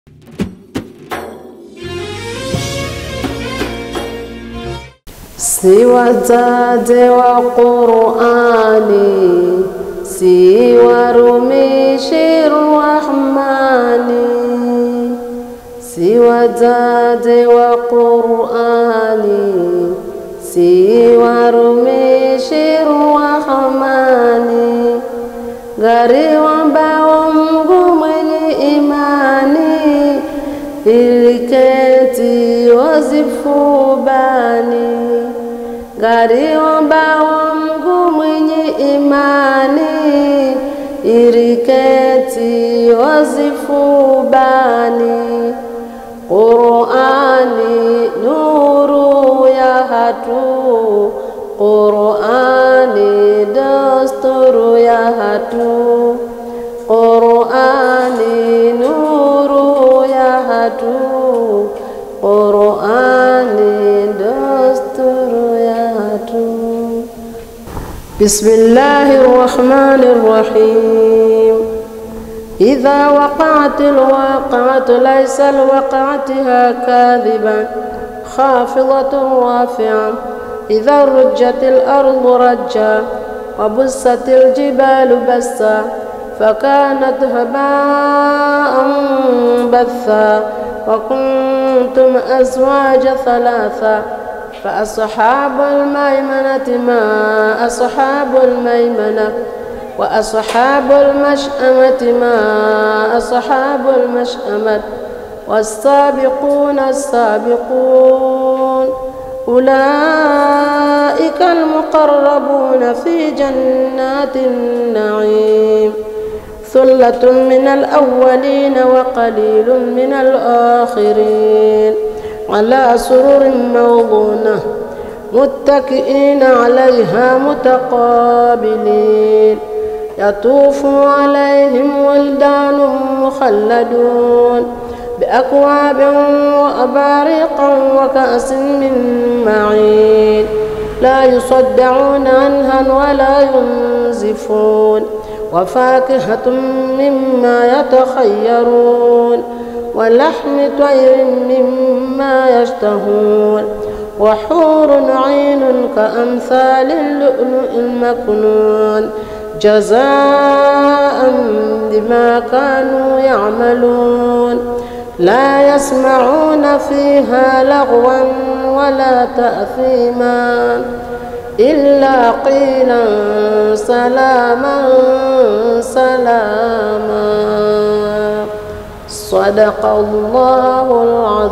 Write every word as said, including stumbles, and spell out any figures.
siwa zade wa Qur'ani, siwa rumishi rahmani, siwa zade wa Qur'ani, siwa rumishi rahmani, gari wambao Mungu mwenye imani, iliketi wazifubani. Gari wambao Mungu mwenye imani, iliketi wazifubani. Qur'ani nuru ya hatu, Qur'ani dasturu ya hatu, Qur'ani nuru ya hatu, Qur'ani dasturu ya hatu. Bismillahirrahmanirrahim. إذا وقعت الواقعة ليس لوقعتها كاذبا خافضة رافعة. إذا رجت الأرض رجا وبست الجبال بسا فكانت هباء بثا وكنتم أزواج ثلاثا. فأصحاب الميمنة ما أصحاب الميمنة وأصحاب المشأمة ما أصحاب المشأمة. والسابقون السابقون أولئك المقربون في جنات النعيم. ثلة من الأولين وقليل من الآخرين على سرر موضونة متكئين عليها متقابلين. يطوف عليهم ولدان مخلدون بأكواب وأباريق وكأس من معين لا يصدعون عنها ولا ينزفون. وفاكهة مما يتخيرون ولحم طير مما يشتهون. وحور عين كأمثال اللؤلؤ المكنون جزاء بما كانوا يعملون. لا يسمعون فيها لغوا ولا تأثيما إلا قيلا سلاما سلاما. صدق الله العظيم.